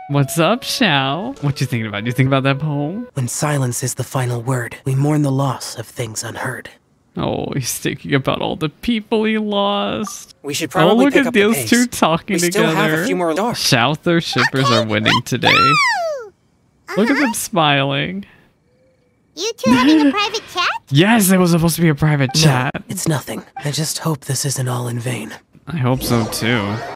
What's up, Xiao? What you thinking about? You think about that poem? When silence is the final word, we mourn the loss of things unheard. Oh, he's thinking about all the people he lost. We should probably look pick at up the those pace. two talking we together. Still have a few more doors. Xiao shippers are winning today. Look at them smiling. You two having a private chat? Yes, it was supposed to be a private chat. No, it's nothing. I just hope this isn't all in vain. I hope so too.